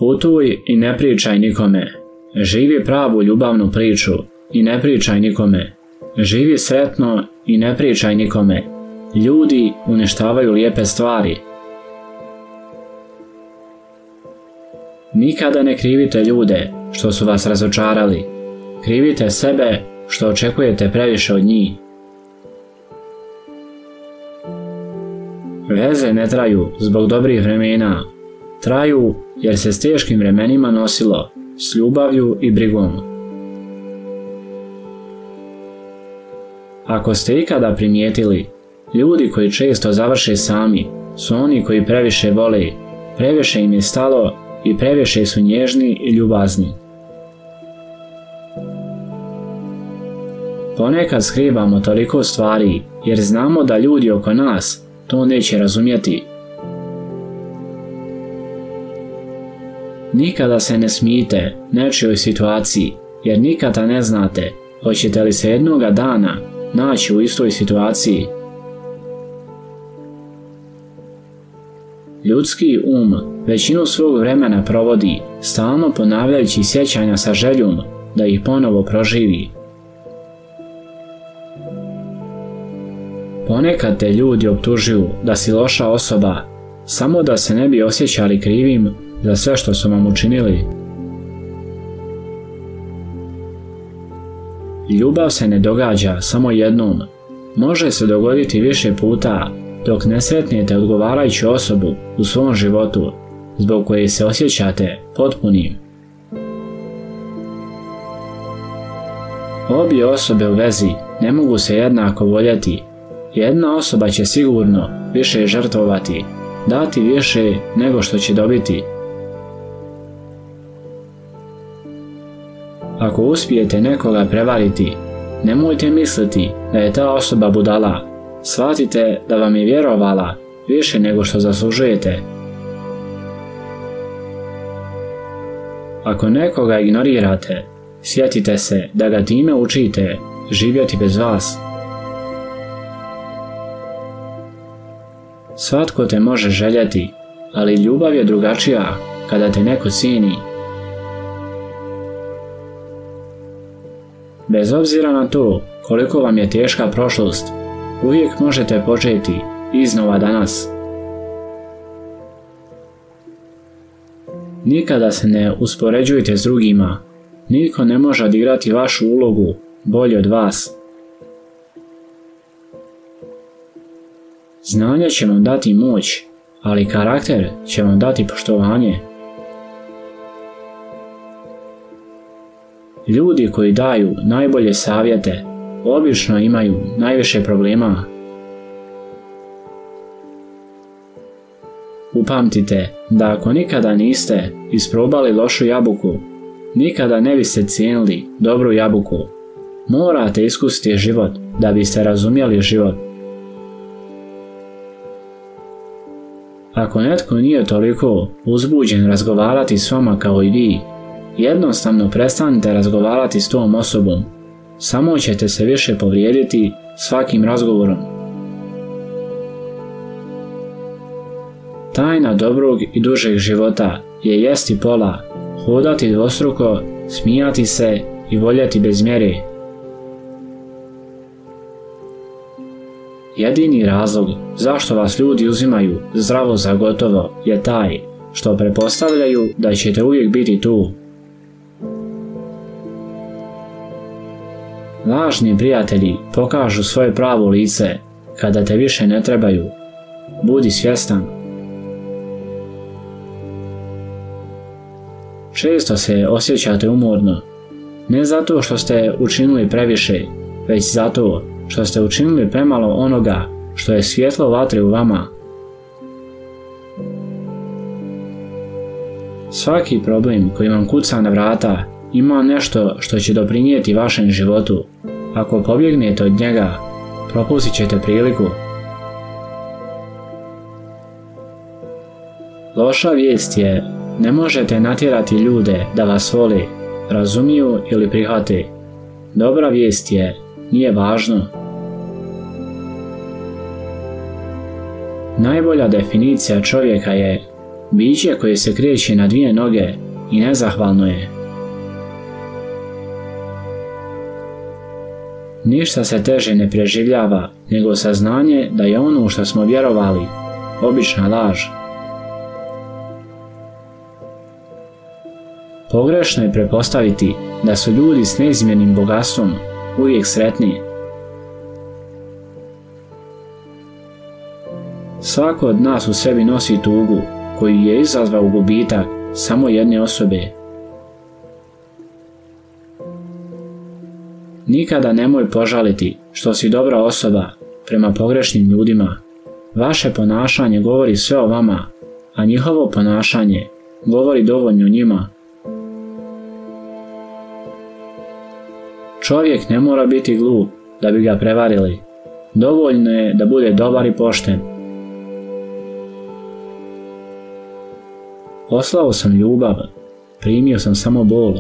Putuj i ne pričaj nikome. Živi pravu ljubavnu priču i ne pričaj nikome. Živi sretno i ne pričaj nikome. Ljudi uništavaju lijepe stvari. Nikada ne krivite ljude što su vas razočarali. Krivite sebe što očekujete previše od njih. Veze ne traju zbog dobrih vremena. Traju jer se s teškim vremenima nosilo, s ljubavlju i brigom. Ako ste ikada primijetili, ljudi koji često završe sami su oni koji previše vole, previše im je stalo i previše su nježni i ljubazni. Ponekad skrivamo toliko stvari jer znamo da ljudi oko nas to neće razumjeti. Nikada se ne smijte nečijoj situaciji jer nikada ne znate hoćete li se jednoga dana naći u istoj situaciji. Ljudski većinu svog vremena provodi stalno ponavljajući sjećanja sa željom da ih ponovo proživi. Ponekad te ljudi optužuju da si loša osoba samo da se ne bi osjećali krivim za sve što su vam učinili. Ljubav se ne događa samo jednom, može se dogoditi više puta dok ne sretnete odgovarajuću osobu u svom životu zbog koje se osjećate potpunim. Obje osobe u vezi ne mogu se jednako voljeti. Jedna osoba će sigurno više žrtvovati, dati više nego što će dobiti. Ako uspijete nekoga prevariti, nemojte misliti da je ta osoba budala. Shvatite da vam je vjerovala više nego što zaslužujete. Ako nekoga ignorirate, sjetite se da ga time učite živjeti bez vas. Svatko te može željeti, ali ljubav je drugačija kada te neko cijeni. Bez obzira na to koliko vam je teška prošlost, uvijek možete početi iznova danas. Nikada se ne uspoređujte s drugima. Niko ne može odigrati vašu ulogu bolje od vas. Znanje će vam dati moć, ali karakter će vam dati poštovanje. Ljudi koji daju najbolje savjete obično imaju najviše problema. Upamtite da ako nikada niste isprobali lošu jabuku, nikada ne biste cijenili dobru jabuku. Morate iskusiti život da biste razumjeli život. Ako netko nije toliko uzbuđen razgovarati s vama kao i vi, jednostavno prestanite razgovarati s tom osobom. Samo ćete se više povrijediti svakim razgovorom. Tajna dobrog i dužeg života je jesti pola, hodati dvostruko, smijati se i voljeti bez mjere. Jedini razlog zašto vas ljudi uzimaju zdravo za gotovo je taj što pretpostavljaju da ćete uvijek biti tu. Lažni prijatelji pokažu svoje pravo lice kada te više ne trebaju. Budi svjestan. Često se osjećate umorno, ne zato što ste učinili previše, već zato što ste učinili premalo onoga što je svjetlo vatre u vama. Svaki problem koji vam kuca na vrata ima nešto što će doprinijeti vašem životu. Ako pobjegnete od njega, propustit ćete priliku. Loša vijest je, ne možete natjerati ljude da vas vole, razumiju ili prihvate. Dobra vijest je, nije važno. Najbolja definicija čovjeka je biće koje se kreće na dvije noge i nezahvalno je. Ništa se teže ne preživljava nego saznanje da je ono što smo vjerovali obična laž. Pogrešno je pretpostaviti da su ljudi s neizmjernim bogatstvom uvijek sretni. Svako od nas u sebi nosi tugu koju je izazvao gubitak samo jedne osobe. Nikada nemoj požaliti što si dobra osoba prema pogrešnim ljudima. Vaše ponašanje govori sve o vama, a njihovo ponašanje govori dovoljno o njima. Čovjek ne mora biti glup da bi ga prevarili. Dovoljno je da bude dobar i pošten. Poslao sam ljubav, primio sam samo bol.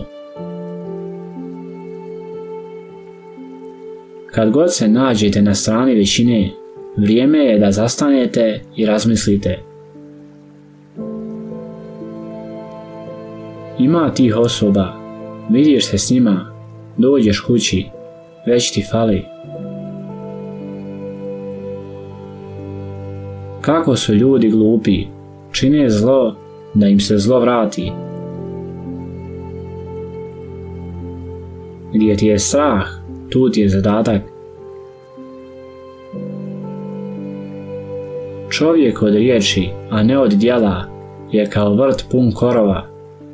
Kad god se nađete na strani većine, vrijeme je da zastanete i razmislite. Ima tih osoba, vidiš se s njima, dođeš kući, već ti fali. Kako su ljudi glupi, čine zlo da im se zlo vrati. Gdje ti je strah, tu ti je zadatak. Čovjek od riječi, a ne od djela, je kao vrt pun korova.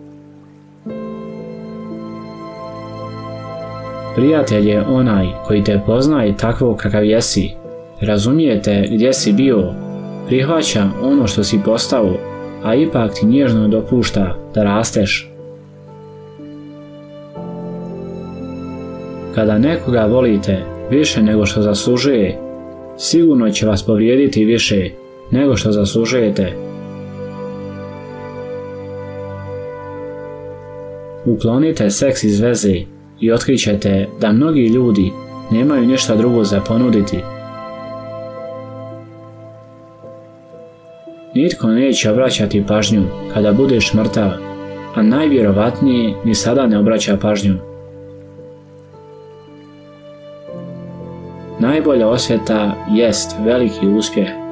Prijatelj je onaj koji te poznaje takvog kakav jesi, razumijete gdje si bio, prihvaća ono što si postao, a ipak ti nježno dopušta da rasteš. Kada nekoga volite više nego što zaslužuje, sigurno će vas povrijediti više nego što zaslužujete. Uklonite seks iz veze i otkrićete da mnogi ljudi nemaju ništa drugo za ponuditi. Nitko neće obraćati pažnju kada budeš mrtav, a najvjerovatnije ni sada ne obraća pažnju. Najbolja osveta jest veliki uspjeh.